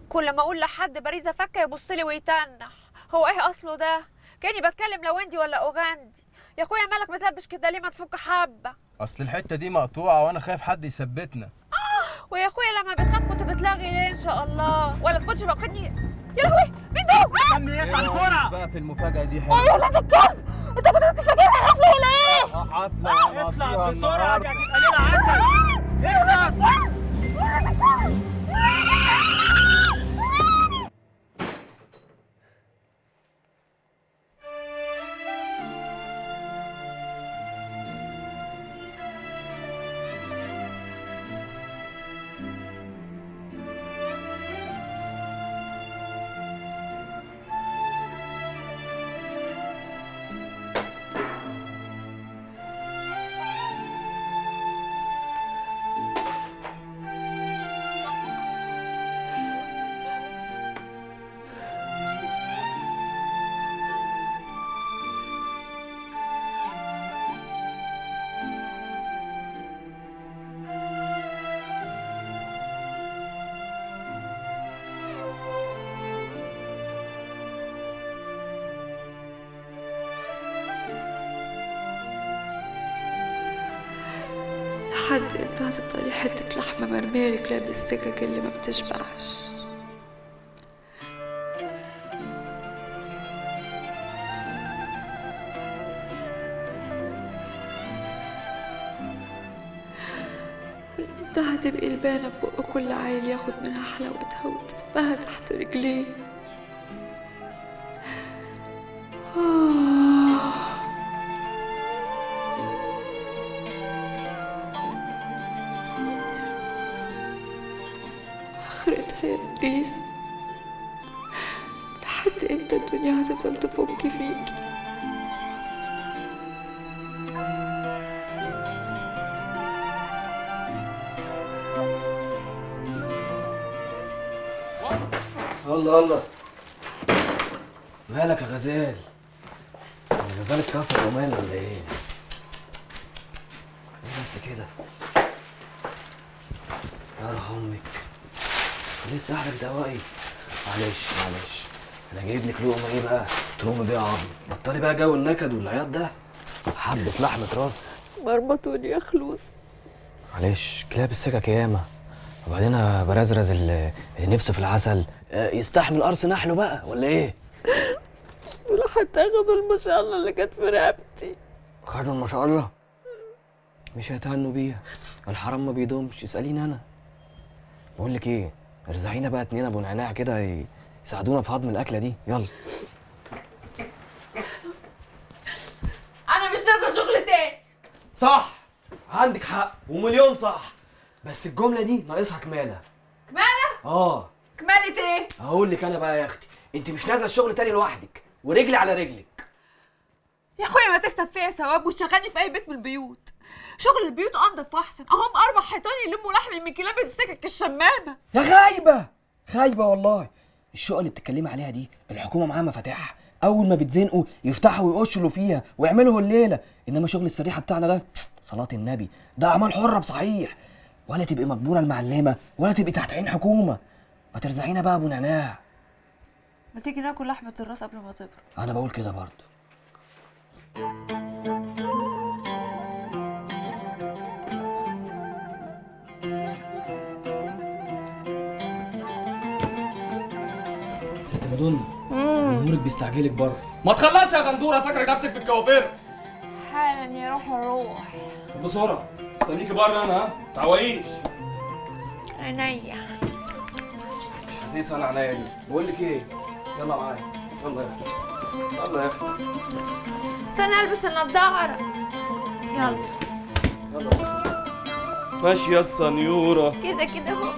كل ما اقول لحد باريزه فكه يبص لي ويتنح. هو ايه اصله ده؟ كاني بتكلم لوندي ولا اوغندي. يا اخويا مالك متلبش كده ليه؟ ما تفك حبه. اصل الحته دي مقطوعه وانا خايف حد يثبتنا. ويا اخويا لما بتخاف كنت بتلاغي ليه؟ ان شاء الله ولا تكونش باخدني. يا لهوي مين ده؟ استني ايه؟ تعالي بسرعه بقى في المفاجاه دي حلوه. يا ولاد الكلب، انت كنت بتفاجئني حفله ولا ايه؟ حفله اطلع بسرعه دي هتبقى ليله عسل. اخلص. لحد امتى هتفضلي حتة لحمة مرمية رجلها بالسكك اللي ما بتشبعش؟ وامتى هتبقي البانة ببق كل عيل ياخد منها حلاوتها وتفها تحت رجليه؟ آخرتها يا باريس، لحد امتى الدنيا هتفضل تفك فيكي؟ الله الله، مالك يا غزال؟ الغزال اتكسر ومال ولا ايه؟ ايه بس كده؟ يا روح امك، لسه احلك دوائي. معلش معلش، انا جايب لك لقمه ايه بقى تقومي بيها عظم. بطلي بقى جو النكد والعياط ده، حبه لحمه راس. مرمطوني يا خلوص. معلش كلاب السكك ياما، وبعدين أنا برزرز اللي نفسه في العسل يستحمل قرص نحله بقى ولا ايه؟ ولا حتى ياخدوا المشالة اللي كانت في رقبتي. خدوا ما شاء الله، مش هيتهنوا بيها، الحرام ما بيدومش. اسأليني انا. بقول لك ايه، ارزعينا بقى اتنين ابو نعناع كده يساعدونا في هضم الاكله دي، يلا. انا مش نازله شغل تاني. صح، عندك حق ومليون صح، بس الجمله دي ناقصها كماله. كماله؟ كمالة ايه؟ هقول لك انا بقى يا اختي، انت مش نازله الشغل تاني لوحدك ورجلي على رجلك. يا اخويا ما تكتب فيا ثواب وتشغلني في اي بيت من البيوت. شغل البيوت انضف واحسن، اهم 4 حيطان يلموا لحمي من كلاب السكك الشمامه. يا خايبه خايبه والله. الشقه اللي بتتكلمي عليها دي الحكومه معاها مفاتيحها، اول ما بتزنقوا يفتحوا ويقشلوا فيها ويعملوا الليله. انما شغل السريحه بتاعنا ده صلاه النبي ده اعمال حره بصحيح، ولا تبقي مجبوره المعلمه ولا تبقي تحت عين حكومه. ما ترزعينا بقى ابو نعناع. ما تيجي ناكل لحمة الراس قبل ما تبرد. انا بقول كده برضه. ست مدن، جمهورك بيستعجلك بره. ما تخلصي يا غندوره، فاكره نفسك في الكوافير. حالا يا روح الروح. بسرعه، استنيكي بره انا. ها تعوقيش. عينيا. مش حسيس انا عليا دي. بقول لك ايه، يلا معايا. يلا يا اختي، يلا يا اختي. استنى البس النضاره. يلا يلا ماشي يا السنيوره. كده كده اهو.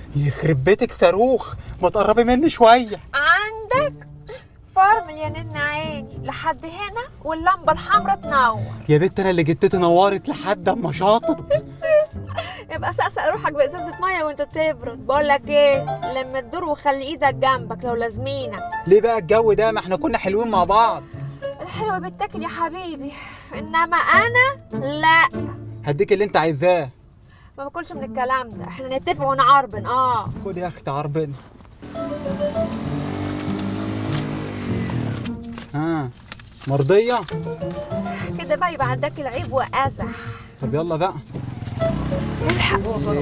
يخرب بيتك صاروخ، ما تقربي مني شويه. عندك فرمل يا نن عيني لحد هنا واللمبه الحمراء تنور. يا بنت انا اللي جدتي نورت لحد اما شاطت. يبقى سقسق روحك بازازه ميه وانت تبرد. بقول لك ايه، لما تدور وخلي ايدك جنبك لو لازمينك. ليه بقى الجو ده؟ ما احنا كنا حلوين مع بعض. الحلوه بتاكل يا حبيبي، انما انا لا. هديك اللي انت عايزاه. ما باكلش من الكلام ده، احنا نتفق ونعربن. خد يا اختي عربنا. مرضيه كده بقى، يبقى عندك العيب وازح. طب يلا بقى. الحق.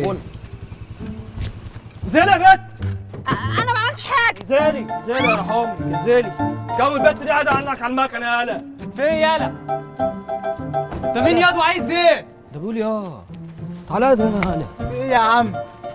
انزلي يا بت. انا ما عملتش حاجه. انزلي يا رحمة، انزلي. جو البت دي قاعده عنك على المكنه يالا. في يالا؟ انت مين ياض وعايز ايه؟ ده بيقول يا تعالى يا هلا. ايه يا عم؟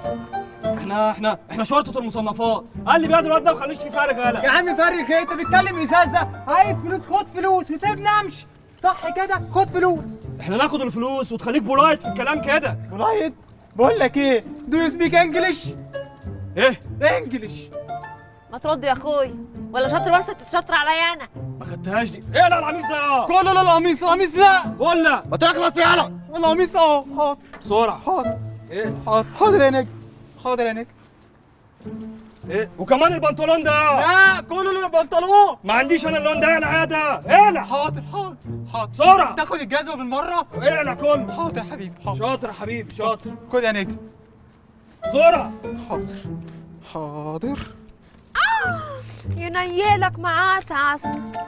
احنا شرطه المصنفات. قال لي بياض الواد ده ما خليش فيه فارغ يالا. يا عم فرق ايه؟ انت بتتكلم ازازه؟ عايز فلوس خد فلوس وسيبني امشي. صح كده؟ خد فلوس. احنا ناخد الفلوس وتخليك بولايت في الكلام كده. بولايت؟ بقول لك ايه؟ دو يو سبيك انجلش؟ ايه؟ انجلش. ما ترد يا اخوي، ولا شاطر ورثه تتشطر عليا انا. ما خدتهاش دي. ايه لا القميص ده يا كله لا القميص لا. ولا ما تخلص يالا. القميص اهو. حاضر بسرعه. حاضر. ايه؟ حاضر يا نجم. حاضر يا نجم. ايه؟ وكمان البنطلون ده. لا كله البنطلون. ما عنديش انا اللون ده. اقلع ده. اقلع. حاضر. بسرعه. تاخد الجزمه بالمره؟ اقلع كله. حاضر يا حبيبي. شاطر يا حبيبي شاطر. خد يا نجم. بسرعه. حاضر. ينيلك معاه عسل.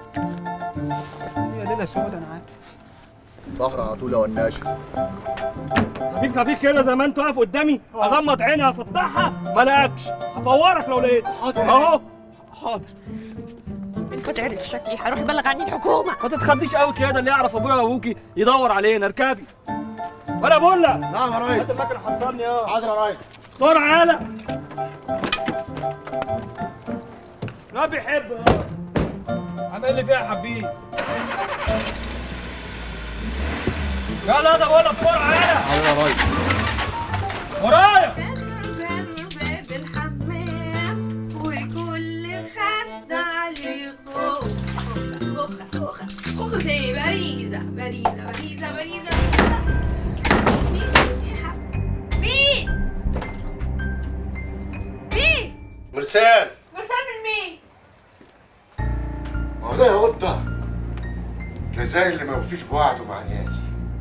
يا ليله سودا انا عارف. ظهر على طول يا وناش. خفيف كده زي ما انت واقف قدامي. اغمض عيني افتحها ما الاقيكش. افورك لو لقيت. حاضر اهو. حاضر. الفتى عرف شكلي هيروح يبلغ عني الحكومه. ما تتخضيش قوي كده، اللي يعرف ابويا وابوكي يدور علينا. اركبي. ولا بقول لك. نعم يا ريس. هات المكنه حصلني يا. حاضر يا ريس. بسرعه يالا. لا بيحب. عامل لي فيها يا حبيبي. يلا ده بقول لك بسرعه يالا. حاضر يا ريس. ورايا. باب الحمام وكل خد عليه خوخة ايه؟ باريزة مين؟ مرسال. مرسال من مين؟ ما هو ده يا قطة كزاي اللي ما يوفيش بوعده مع نيازي.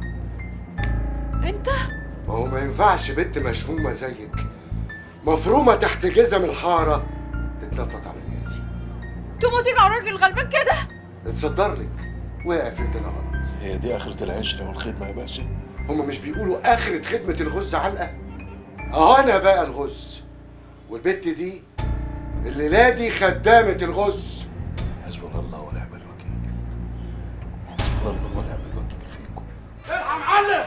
انت؟ ما هو ما ينفعش بنت مشمومة زيك مفرومة تحت جزم الحارة تتنطط على نيازي. تموتي على راجل غلبان كده؟ اتصدر لك وقع في ايدينا غلط. هي دي آخرة العشرة والخدمة يا باشا. هما مش بيقولوا آخرة خدمة الغز علقة؟ أهو أنا بقى الغز، والبت دي الليلة دي خدامة الغز. حسبنا الله ونعم الوكيل. حسبنا الله ونعم الوكيل فيكم. الحق معلم.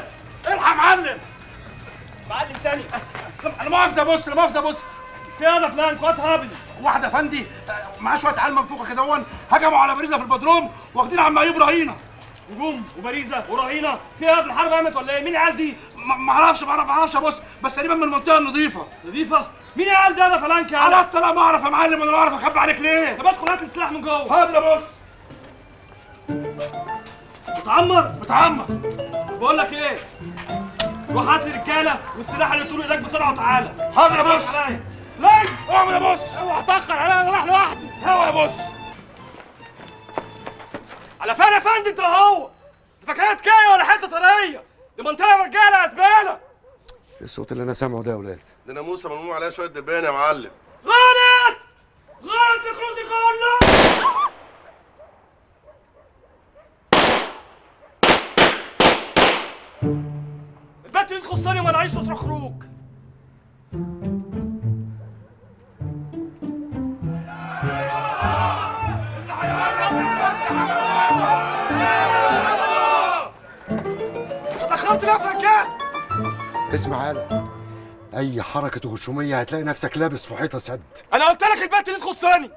معلم تاني. لا مؤاخذة بص. في هذا فلان قوات هابل. واحد يا فندي معاه شوية عيال منفوخة كده هجموا على باريزة في البدروم واخدين عم ايوب رهينة. هجوم وباريزة ورهينة. في هذا الحرب قامت ولا ايه؟ مين العيال دي؟ ما اعرفش يا بص، بس تقريبا من المنطقة النظيفة. نظيفة؟ مين العيال ده فلان كده؟ على الطلاق ما اعرف يا معلم، وانا اعرف اخبي عليك ليه؟ طب ادخل هات السلاح من جوه. حاضر يا بص. متعمر. بقول لك ايه؟ روح هات لي رجاله والسلاح اللي طول ايدك بسرعه وتعالى. حاضر يا بص. لا اعمل يا بص. اوعى اتاخر عليا، انا رايح لوحدي. هوا يا بص. على فين يا فندم انت اهو؟ انت فاكرها تكايه ولا حته طريه؟ دي منطقه رجاله يا زباله. ايه الصوت اللي انا سامعه ده يا ولاد؟ ده ناموسة ملموم عليها شوية دبان يا معلم. غلط يا كروسي كله. البت دي تخصني وما لعيش تصرخ خروج. تدخلت ليه في مكان؟ اسمع يالا، أي حركة غشومية هتلاقي نفسك لابس في حيطة سد. أنا قلت لك البت دي تخصني.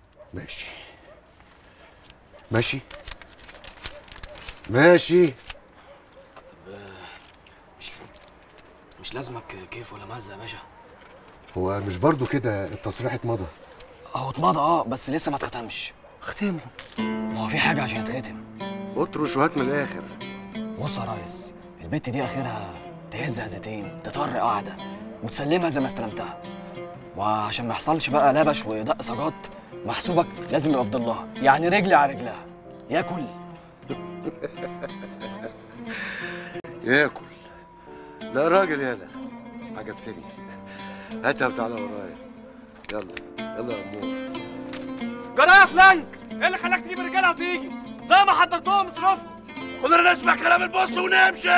ماشي. مش لازمك كيف ولا مزة يا باشا. هو مش برضو كده التصريح اتمضى؟ اهو اتمضى بس لسه ما اتختمش. ختمه؟ ما هو في حاجه عشان يتختم. اطرش وهات من الاخر. بص يا ريس، البت دي اخرها تهز هزتين، تطر قاعده وتسلمها زي ما استلمتها. وعشان ما يحصلش بقى لبش ودق سجات، محسوبك لازم يبقى في ضلها، يعني رجلي على رجلها. ياكل ياكل. لا راجل يالا، عجبتني. هاتها وتعالى ورايا. يلا يلا يا امور. جرى يا فلانك، ايه اللي خلاك تجيب الرجاله وتيجي؟ زي ما حضرتهم اصرفهم. كلنا نسمع كلام البص ونمشي.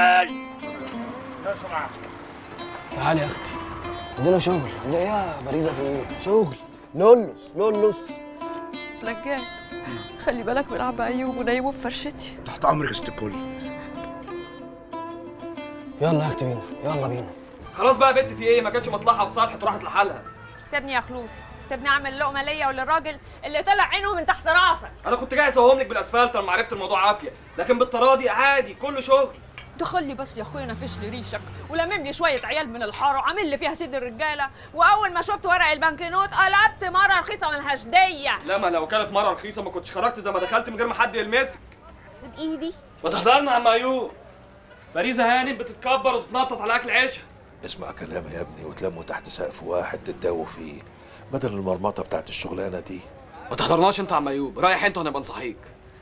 تعالي يا اختي، عندنا شغل. عندنا ايه يا باريزه؟ في ايه؟ شغل. لولس لولس. لجان خلي بالك من عم ايوب ونايمه في فرشتي. تحت امرك يا ست الكل. يلا يا اختي بينا، يلا بينا. خلاص بقى يا بنت، في ايه؟ ما كانتش مصلحه وتصالحت وراحت لحالها. سيبني يا خلوص، سيبني اعمل لقمه ليا وللراجل اللي طلع عينه من تحت راسك. انا كنت جاي اسوهم لك بالاسفلت لما عرفت الموضوع عافيه، لكن بالتراضي عادي كله شغل. دخلي بس يا اخويا نفش لي ريشك ولمم لي شويه عيال من الحاره وعامل لي فيها سيد الرجاله، واول ما شفت ورق البنكنوت قلبت مره رخيصه ملهاش ديه. لا، ما لو كانت مره رخيصه ما كنتش خرجت زي ما دخلت من غير ما حد يلمسك. سيب ايدي. ما تحضرنا يا عم ايوب. باريزه هانم بتتكبر وتتنطط على اكل عيشها. اسمع كلامي يا ابني وتلموا تحت سقف واحد تتداووا فيه بدل المرمطه بتاعت الشغلانه دي. ما تحضرناش انت يا عم ايوب، رايح انت ونبقى نصحيك.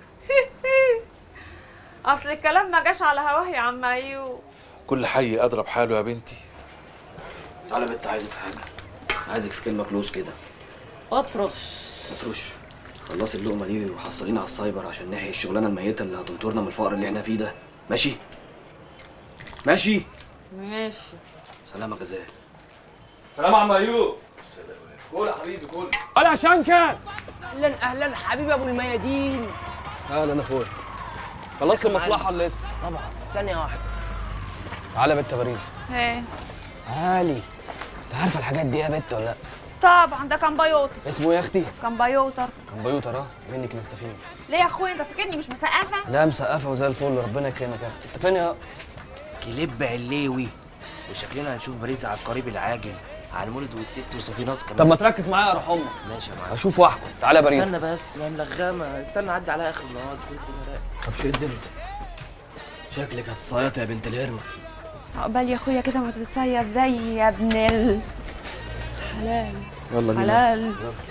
اصل الكلام ما جاش على هواه يا عم ايوب. كل حي اضرب حاله يا بنتي. تعالى يا بنت، عايزك في حاجه. عايزك في كلمه كلوز كده. اطرش. خلصي اللقمه دي وحصلينا على السايبر عشان نحيي الشغلانه الميته اللي هتنطرنا من الفقر اللي احنا فيه ده. ماشي؟ ماشي. سلام يا غزال. سلام يا عم ايوب. سلام. كل يا حبيبي كل. ولا شنكه. اهلا اهلا حبيبي ابو الميادين. اهلا اخويا. خلصت المصلحه ولا لسه؟ طبعا. ثانيه واحده. تعالى يا بنت باريس. ايه؟ تعالي. انت عارفه الحاجات دي يا بنت ولا لا؟ طبعا ده كمبيوتر. اسمه ايه يا اختي؟ كمبيوتر. كمبيوتر. منك نستفيد. ليه يا اخويا انت فاكرني مش مسقفه؟ لا مسقفه وزي الفل، ربنا يكرمك يا اختي. انت فين يا كليب علوي، وشكلنا هنشوف باريزة على القريب العاجل، على المولد والتيت وصافي ناس كمان. طب ما تركز معايا يا روح امك. ماشي يا معلم. اشوف واحكم. تعالى يا باريس. استنى بس، ما ملغمه، استنى عدي على اخر النهار كنت مراقب. طب شد انت. شكلك هتصيط يا بنت الهرمه. عقبال يا اخويا كده ما تتصيد زي يا ابن حلال. يلا بينا. حلال.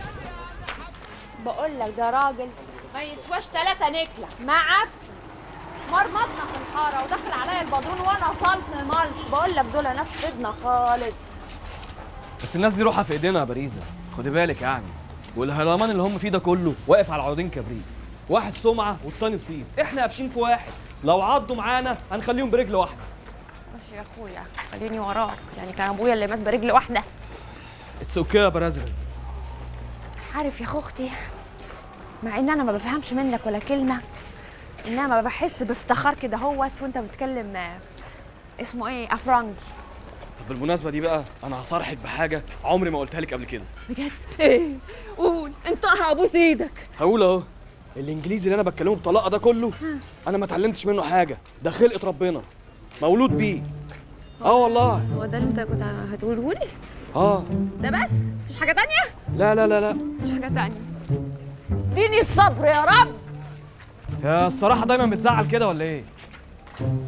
بقول لك ده راجل ما يسواش 3 نكله معك. مرمطنا في الحاره ودخل عليا البدرون وانا صلت ملح. بقول لك دول ناس فدنا خالص. بس الناس دي روحها في ايدينا يا باريزه، خدي بالك يعني. والهرمان اللي هم فيه ده كله واقف على عودين كبريت، واحد سمعه والتاني صيف. احنا قافشين في واحد، لو عضوا معانا هنخليهم برجل واحده. ماشي يا اخويا خليني وراك، يعني كان ابويا اللي مات برجل واحده. اتس اوكي يا برازرز. عارف يا اختي، مع ان انا ما بفهمش منك ولا كلمه، انما بحس بافتخار كده هوت وانت بتتكلم اسمه ايه افرنجي. طب بالمناسبه دي بقى انا هصارحك بحاجه عمري ما قلتها لك قبل كده. بجد؟ ايه؟ قول انطقها ابوس ايدك. هقول اهو. الانجليزي اللي انا بتكلمه بطلاقه ده كله انا ما اتعلمتش منه حاجه، ده خلقه ربنا، مولود بيه. والله. هو ده اللي انت كنت هتقوله لي؟ ده بس؟ مفيش حاجه تانية؟ لا مفيش حاجه تانية. اديني الصبر يا رب. يا الصراحه دايما بتزعل كده ولا ايه؟